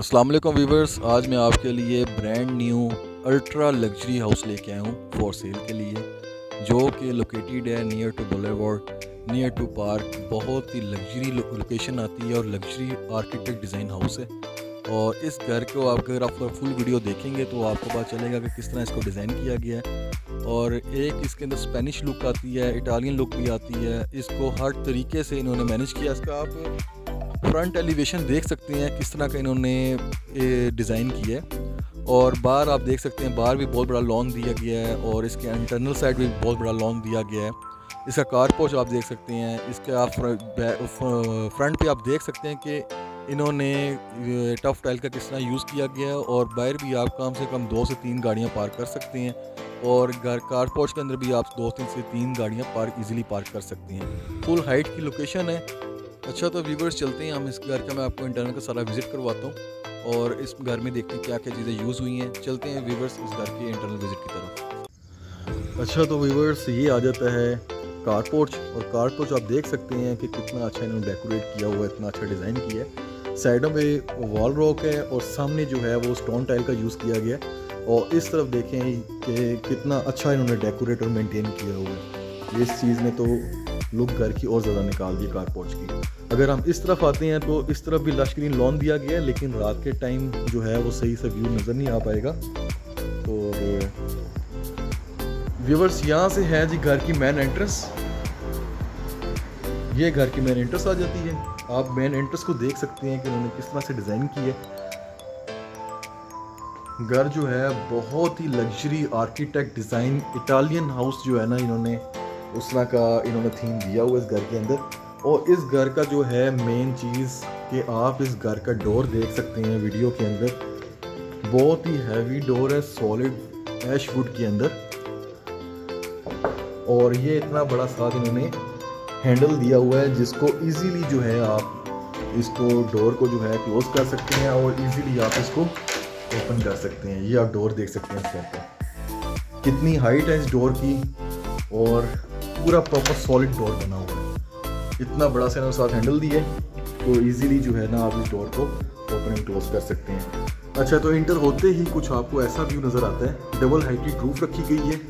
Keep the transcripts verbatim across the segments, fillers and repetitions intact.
अस्सलाम वालेकुम व्यूवर्स, आज मैं आपके लिए brand new ultra luxury house लेके आया हूँ फॉर सेल के लिए, जो कि लोकेटेड है near to boulevard, near to park. बहुत ही लग्जरी लोकेशन आती है और लग्जरी आर्किटेक्ट डिज़ाइन हाउस है। और इस घर को आप अगर आप फुल वीडियो देखेंगे तो आपको पता चलेगा कि किस तरह इसको डिज़ाइन किया गया है। और एक इसके अंदर स्पेनिश लुक आती है, इटालियन लुक भी आती है। इसको हर तरीके से इन्होंने मैनेज किया। इसका आप फ्रंट एलिवेशन देख सकते हैं किस तरह का इन्होंने डिज़ाइन किया है। और बाहर आप देख सकते हैं, बाहर भी बहुत बड़ा लॉन दिया गया है और इसके इंटरनल साइड भी बहुत बड़ा लॉन दिया गया है। इसका कार पोर्च आप देख सकते हैं। इसके आप फ्रंट पे आप देख सकते हैं कि इन्होंने टफ टाइल का किस तरह यूज़ किया गया है। और बाहर भी आप कम से कम दो से तीन गाड़ियाँ पार्क कर सकते हैं। और घर कार पोर्च के अंदर भी आप दो तीन से तीन गाड़ियाँ पार्क इजीली पार्क कर सकते हैं। फुल हाइट की लोकेशन है। अच्छा, तो व्यूवर्स चलते हैं हम इस घर का, मैं आपको इंटरनल का सारा विज़िट करवाता हूँ और इस घर में देखते हैं क्या क्या चीज़ें यूज़ हुई हैं। चलते हैं व्यूवर्स इस घर के इंटरनल विज़िट की तरफ। अच्छा, तो व्यूवर्स ये आ जाता है कार पोर्च। और कार पोर्च आप देख सकते हैं कि कितना अच्छा इन्होंने डेकोरेट किया हुआ है, इतना अच्छा डिज़ाइन किया है। साइडों पे वॉल रॉक है और सामने जो है वो स्टोन टाइल का यूज़ किया गया है। और इस तरफ देखें कि कितना अच्छा इन्होंने डेकोरेट और मेंटेन किया हुआ है। इस चीज़ ने तो लुक घर की और ज़्यादा निकाल दी कार पोर्च की। अगर हम इस तरफ आते हैं तो इस तरफ भी लश ग्रीन लॉन दिया गया है, लेकिन रात के टाइम जो है वो सही से व्यू नज़र नहीं आ पाएगा। तो व्यूवर्स यहाँ से है जी घर की मेन एंट्रेंस। ये घर की मेन एंट्रेंस आ जाती है। आप मेन एंट्रेंस को देख सकते हैं कि उन्होंने किस तरह से डिज़ाइन की है। घर जो है बहुत ही luxury architect design Italian house जो है ना, इन्होंने उस तरह का इन्होंने थीम दिया हुआ इस घर के अंदर। और इस घर का जो है मेन चीज़ कि आप इस घर का डोर देख सकते हैं वीडियो के अंदर। बहुत ही हैवी डोर है, सॉलिड ऐश वुड के अंदर। और ये इतना बड़ा साथ इन्होंने हैंडल दिया हुआ है जिसको इजीली जो है आप इसको डोर को जो है क्लोज कर सकते हैं और इजीली आप इसको ओपन कर सकते हैं। ये आप डोर देख सकते हैं इस घर का, कितनी हाइट है इस डोर की और पूरा प्रॉपर सॉलिड डोर बना हुआ है। इतना बड़ा सा साथ हैंडल दिए तो इजीली जो है ना आप इस डोर को ओपन एंड क्लोज कर सकते हैं। अच्छा, तो इंटर होते ही कुछ आपको ऐसा व्यू नज़र आता है। डबल हाइटेड रूफ रखी गई है।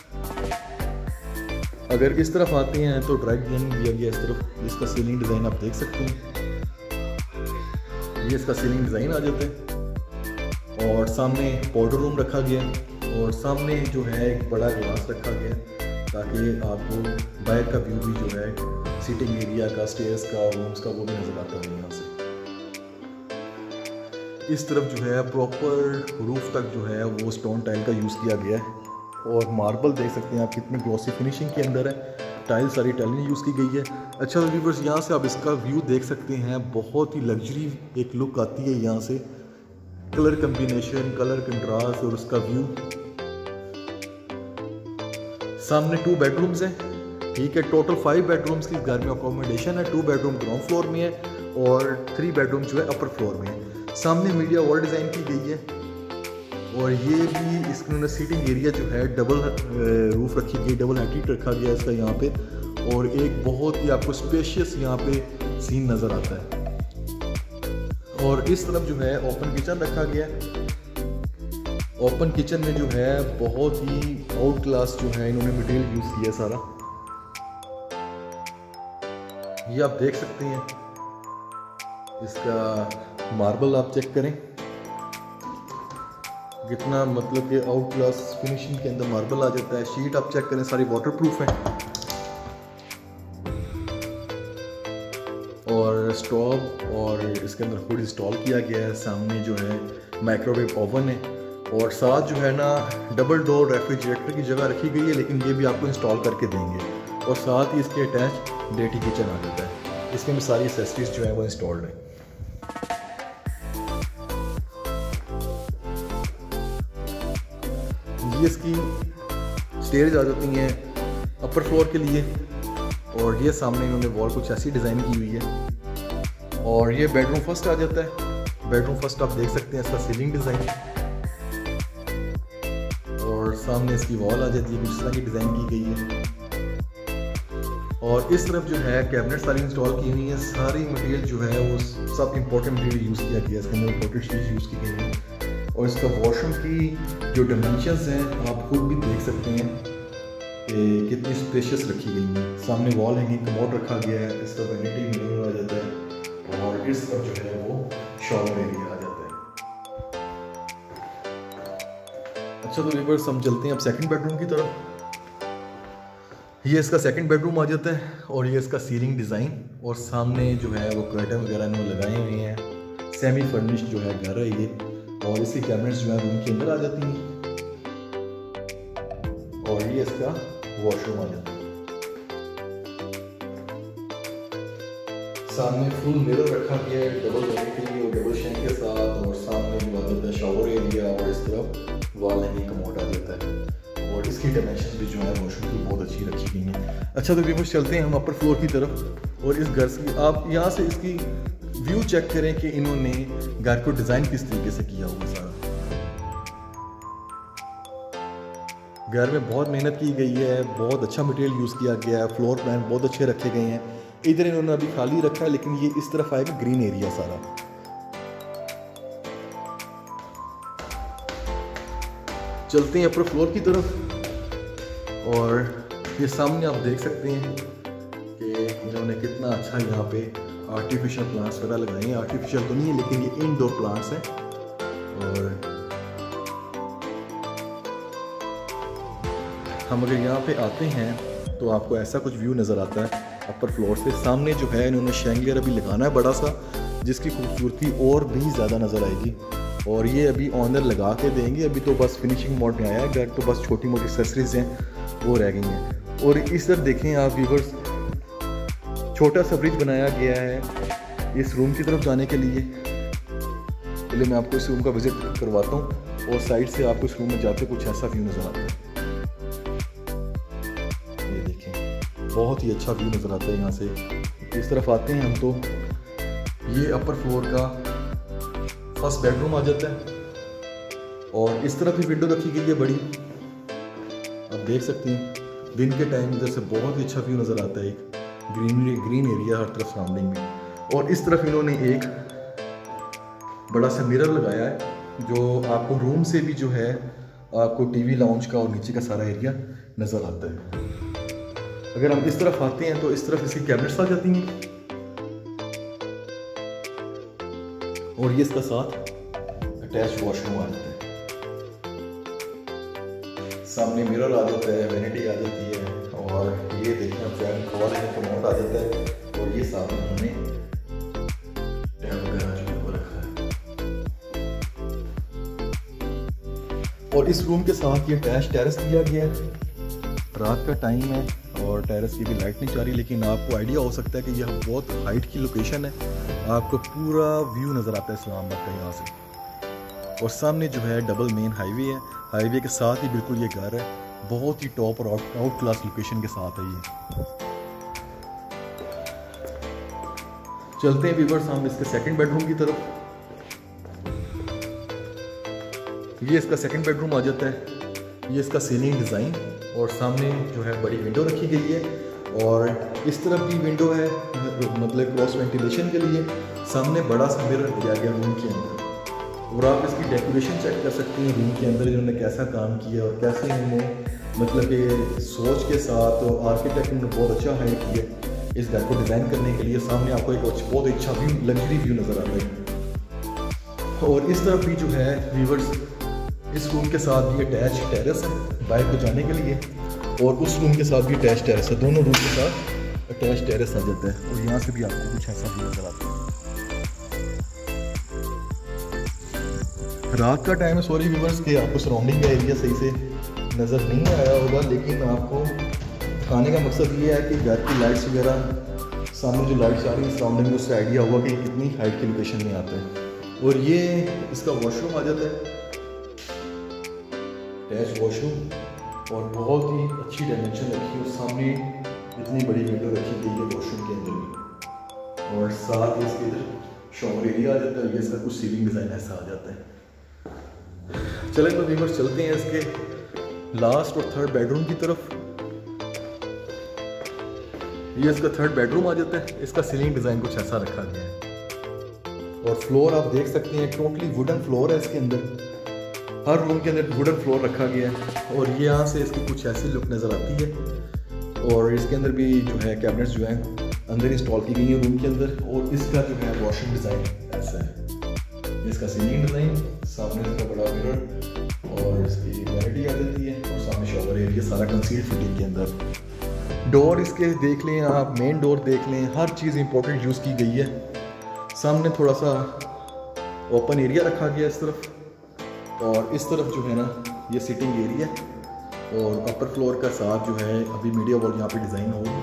अगर इस तरफ आते हैं तो ड्राई डिजाइन दिया गया इस तरफ। इसका सीलिंग डिज़ाइन आप देख सकते हैं। ये इसका सीलिंग डिज़ाइन आ जाता है। और सामने पाउडर रूम रखा गया और सामने जो है एक बड़ा ग्लास रखा गया ताकि आपको बाहर का व्यू भी जो है सीटिंग एरिया का, स्टेयर्स का, रूम्स का वो भी नज़र आता है यहाँ से। इस तरफ जो है प्रॉपर रूफ तक जो है वो स्टोन टाइल का यूज़ किया गया है। और मार्बल देख सकते हैं आप कितने ग्लॉसी फिनिशिंग के अंदर है। टाइल सारी टाइलें यूज़ की गई है। अच्छा व्यूअर्स, यहाँ से आप इसका व्यू देख सकते हैं। बहुत ही लग्जरी एक लुक आती है यहाँ से। कलर कम्बिनेशन, कलर कंट्रास्ट और उसका व्यू। सामने टू बेडरूम्स हैं, ठीक है। टोटल फाइव बेडरूम्स की घर में अकोमोडेशन है। टू बेडरूम ग्राउंड फ्लोर में है और थ्री बेडरूम जो है अपर फ्लोर में है। सामने मीडिया वॉल डिज़ाइन की गई है। और ये भी इसमें सीटिंग एरिया जो है डबल रूफ रखी गई, डबल हाइट रखा गया इसका यहाँ पे। और एक बहुत ही आपको स्पेशियस यहाँ पे सीन नज़र आता है। और इस तरफ जो है ओपन किचन रखा गया। ओपन किचन में जो है बहुत ही आउट क्लास जो है इन्होंने मटेरियल यूज़ किया सारा। ये आप देख सकते हैं। इसका मार्बल आप चेक करें कितना, मतलब कि आउट क्लास फिनिशिंग के अंदर मार्बल आ जाता है। शीट आप चेक करें, सारी वाटरप्रूफ है। और स्टोव और इसके अंदर हुड इंस्टॉल किया गया है। सामने जो है माइक्रोवेव ओवन है। और साथ जो है ना डबल डोर रेफ्रिजरेटर की जगह रखी गई है, लेकिन ये भी आपको इंस्टॉल करके देंगे। और साथ ही इसके अटैच डेटी किचन आ जाता है। इसमें भी सारी एक्सेसरीज जो है वो इंस्टॉल्ड है। ये इसकी स्टेयर्स आ जाती हैं अपर फ्लोर के लिए। और ये सामने इन्होंने वॉल कुछ ऐसी डिज़ाइन की हुई है। और ये बेडरूम फर्स्ट आ जाता है। बेडरूम फर्स्ट आप देख सकते हैं इसका सीलिंग डिज़ाइन। और सामने इसकी वॉल आ जाती है, कुछ इस तरह की डिज़ाइन की गई है। और इस तरफ जो है कैबिनेट सारी इंस्टॉल की हुई है। सारी मटेरियल जो है वो सब इंपॉर्टेंट मटेरियल यूज़ किया गया है, इसके अंदर इंपॉर्टेंट चीज़ यूज़ की गई है। और इसका वॉशरूम की जो डायमेंशंस हैं आप खुद भी देख सकते हैं कि कितनी स्पेशियस रखी गई है। सामने वॉल हैंगिंग कमोड रखा गया है, इस तरफ वैनिटी मिरर आ जाता है और इस तरफ जो है वो शॉवर एरिया आ जाता है। अच्छा तो व्यूअर्स हम चलते हैं अब सेकंड बेडरूम की तरफ। ये इसका सेकंड बेडरूम आ जाता है और ये इसका सीलिंग डिज़ाइन और सामने जो है वो कर्टन वगैरह इन्होंने लगाए हुए हैं। सेमी फर्निश जो है घर है ये और इसकी कैबिनेट्स जो है रूम के अंदर आ जाती हैं और ये इसका वॉशरूम आ जाता है। सामने फुल मिरर रखा गया है डबल वैनिटी और डबल शेंक के साथ और सामने जो आ जाता है शॉवर एरिया और इस तरफ वॉल हैंगिंग कमोड आ जाता है और इसकी डायमेंशन भी जो है वॉशरूम की बहुत अच्छी रखी गई है। अच्छा तो व्यूअर्स चलते हैं हम अपर फ्लोर की तरफ और इस घर की आप यहाँ से इसकी व्यू चेक करें कि इन्होंने घर को डिज़ाइन किस तरीके से किया हुआ। सारा घर में बहुत मेहनत की गई है, बहुत अच्छा मटेरियल यूज़ किया गया है, फ्लोर प्लान बहुत अच्छे रखे गए हैं। इधर इन्होंने अभी खाली रखा है लेकिन ये इस तरफ आएगा ग्रीन एरिया सारा। चलते हैं अपर फ्लोर की तरफ और ये सामने आप देख सकते हैं कि इन्होंने कितना अच्छा यहाँ पे आर्टिफिशियल प्लांट्स वगैरह लगाए हैं। आर्टिफिशियल तो नहीं है लेकिन ये इनडोर प्लांट्स हैं। और हम अगर यहाँ पे आते हैं तो आपको ऐसा कुछ व्यू नज़र आता है अपर फ्लोर से। सामने जो है इन्होंने शैंगलियर अभी लगाना है बड़ा सा, जिसकी खूबसूरती और भी ज़्यादा नज़र आएगी और ये अभी ऑनर लगा के देंगे। अभी तो बस फिनिशिंग मोड में आया है घर, तो बस छोटी मोटी एक्सेसरीज हैं वो रह गई हैं। और इस तरफ देखें आप व्यूअर्स, छोटा सा ब्रिज बनाया गया है इस रूम की तरफ जाने के लिए। पहले मैं आपको इस रूम का विजिट करवाता हूँ और साइड से आपको इस रूम में जाते कुछ ऐसा व्यू नज़र आता है। ये देखें बहुत ही अच्छा व्यू नज़र आता है यहाँ से। इस तरफ आते हैं हम तो ये अपर फ्लोर का फर्स्ट बेडरूम आ जाता है और इस तरफ भी विंडो रखी गई है बड़ी, आप देख सकते हैं। दिन के टाइम इधर से बहुत ही अच्छा व्यू नज़र आता है, एक ग्रीनरी ग्रीन एरिया हर तरफ सराउंडिंग में। और इस तरफ इन्होंने एक बड़ा सा मिरर लगाया है जो आपको रूम से भी जो है आपको टीवी लाउंज का और नीचे का सारा एरिया नज़र आता है। अगर हम इस तरफ आते हैं तो इस तरफ इसकी कैबिनेट्स आ जाती हैं और ये इसका साथ अटैच वॉशरूम आ जाता है। सामने मिरर आ जाता है, वैनिटी आ जाती है और ये देखिए आप फैन कवर है कमोड आ जाता है और ये सामने हमने टैब वगैरह जो है वो रखा है। और इस रूम के साथ ये अटैच टेरेस दिया गया है। रात का टाइम है और टेरेस की भी लाइट नहीं जा रही, लेकिन आपको आइडिया हो सकता है कि यह बहुत हाइट की लोकेशन है, आपको पूरा व्यू नज़र आता है इस्लामाबाद का यहाँ से। और सामने जो है डबल मेन हाईवे है, हाईवे के साथ ही बिल्कुल ये घर है, बहुत ही टॉप और आउट आउट क्लास लोकेशन के साथ है ये। चलते हैं व्यूअर्स हम इसके सेकंड बेडरूम की तरफ। ये इसका सेकंड बेडरूम आ जाता है। ये इसका सीलिंग डिज़ाइन और सामने जो है बड़ी विंडो रखी गई है और इस तरफ भी विंडो है, मतलब क्रॉस वेंटिलेशन के लिए। सामने बड़ा सा मिरर दिया गया रूम के अंदर और आप इसकी डेकोरेशन चेक कर सकते हैं रूम के अंदर इन्होंने कैसा काम किया और कैसे इन्होंने मतलब कि सोच के साथ और आर्किटेक्ट ने बहुत अच्छा हायर किया इस घर को डिज़ाइन करने के लिए। सामने आपको एक बहुत अच्छा व्यू, लग्जरी व्यू नज़र आता है। और इस तरफ भी जो है व्यूअर्स, इस रूम के साथ भी अटैच टेरेस है बाहर को जाने के लिए और उस रूम के साथ भी अटैच टेरेस है। दोनों रूम के साथ अटैच टेरेस आ जाता है और यहाँ से भी आपको कुछ ऐसा व्यू नज़र आता है। रात का टाइम है, सॉरी व्यूअर्स कि आपको सराउंडिंग का एरिया सही से नज़र नहीं आया होगा, लेकिन आपको दिखाने का मकसद ये है कि घर की लाइट्स वगैरह सामने जो लाइट्स आ रही है सराउंडिंग में, उससे आइडिया हुआ कि कितनी हाइट की लोकेशन में आता है। और ये इसका वॉशरूम आ जाता है, अटैच वॉशरूम और बहुत ही अच्छी डायमेंशन रखी है। सामने इतनी बड़ी विंडो रखी गई है वॉशरूम के अंदर भी और साथ ही इसके इधर शॉवर एरिया आ जाता है। ये इसका कुछ सीलिंग डिज़ाइन ऐसा आ जाता है। चलें तो व्यूअर्स चलते हैं इसके लास्ट और थर्ड बेडरूम की तरफ। ये इसका थर्ड बेडरूम आ जाता है। इसका सीलिंग डिज़ाइन कुछ ऐसा रखा गया है और फ्लोर आप देख सकते हैं टोटली वुडन फ्लोर है इसके अंदर। हर रूम के अंदर वुडन फ्लोर रखा गया है और ये यहाँ से इसकी कुछ ऐसी लुक नज़र आती है। और इसके अंदर भी जो है कैबिनेट्स जो हैं अंदर इंस्टॉल की गई है रूम के अंदर। और इसका जो है वॉशिंग डिज़ाइन ऐसा है, इसका सीलिंग डिज़ाइन, सामने इसका बड़ा मिरर और इसकी वैनिटी आ जाती है और सामने शॉवर एरिया सारा कंसील्ड फिटिंग के अंदर। डोर इसके देख लें आप, मेन डोर देख लें, हर चीज़ इंपॉर्टेंट यूज़ की गई है। सामने थोड़ा सा ओपन एरिया रखा गया इस तरफ और इस तरफ जो है ना ये सिटिंग एरिया और अपर फ्लोर का साथ जो है अभी मीडिया वॉल यहाँ पे डिज़ाइन होगी।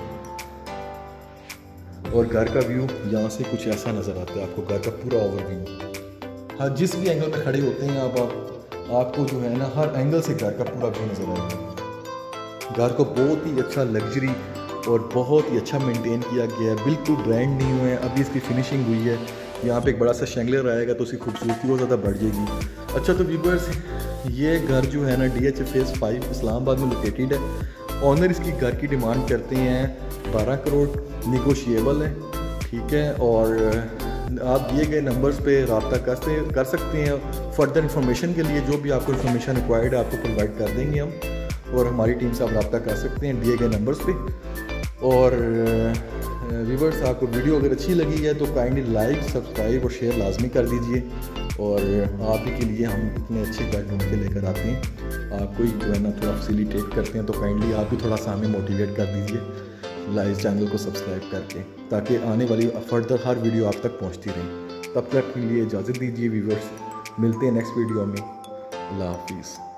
और घर का व्यू यहाँ से कुछ ऐसा नज़र आता है आपको, घर का पूरा ओवरव्यू। हाँ, जिस भी एंगल पे खड़े होते हैं आप, आप आपको जो है ना हर एंगल से घर का पूरा व्यू नज़र आएगा। घर को बहुत ही अच्छा लग्जरी और बहुत ही अच्छा मेंटेन किया गया है, बिल्कुल ब्रांड न्यू है। अभी इसकी फिनिशिंग हुई है। यहाँ पे एक बड़ा सा शैंगलर आएगा तो उसकी खूबसूरती और ज़्यादा बढ़ जाएगी। अच्छा तो व्यूअर्स, ये घर जो है ना D H phase five Islamabad में लोकेटेड है। ऑनर इसकी घर की डिमांड करते हैं बारह करोड़, निगोशिएबल है, ठीक है। और आप दिए गए नंबर्स पे रब्ता करते कर सकते हैं। फर्दर इन्फॉर्मेशन के लिए जो भी आपको इन्फॉर्मेशन रिक्वायर्ड है आपको प्रोवाइड कर देंगे हम, और हमारी टीम से आप रब्ता कर सकते हैं दिए गए नंबर्स पे। और व्यूअर्स, आपको वीडियो अगर अच्छी लगी है तो काइंडली लाइक, सब्सक्राइब और शेयर लाजमी कर दीजिए। और आप ही के लिए हम इतने अच्छे घर ढूंढ के लेकर आते हैं, आपको ही जो है ना थोड़ा फैसिलिटेट करते हैं, तो काइंडली आप भी थोड़ा सा हमें मोटिवेट कर दीजिए लाइव चैनल को सब्सक्राइब करके, ताकि आने वाली फर्दर हर वीडियो आप तक पहुँचती रहे। तब तक के लिए इजाज़त दीजिए व्यूअर्स, मिलते हैं नेक्स्ट वीडियो में। अल्लाह हाफिज़।